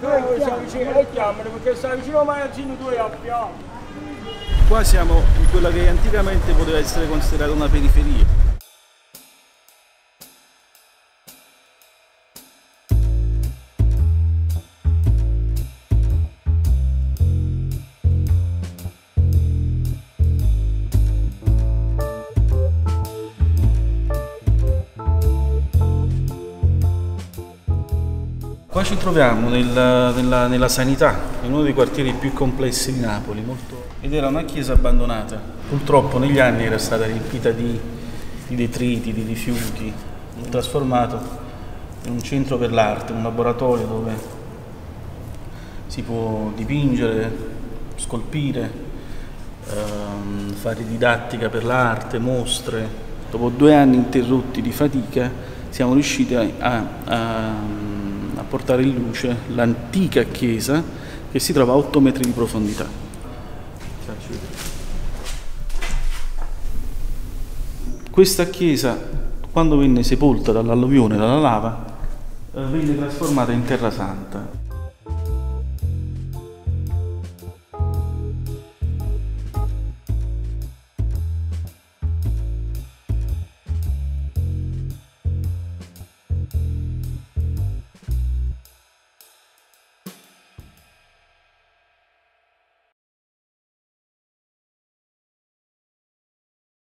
Noi siamo vicino, chiamano perché sta vicino al magazzino 2 a Piano. Qua siamo in quella che anticamente poteva essere considerata una periferia. Qua ci troviamo nella sanità, in uno dei quartieri più complessi di Napoli, ed era una chiesa abbandonata. Purtroppo negli anni era stata riempita di detriti, di rifiuti, trasformato in un centro per l'arte, un laboratorio dove si può dipingere, scolpire, fare didattica per l'arte, mostre. Dopo 2 anni interrotti di fatica siamo riusciti a portare in luce l'antica chiesa che si trova a 8 metri di profondità. Questa chiesa, quando venne sepolta dall'alluvione, dalla lava, venne trasformata in terra santa.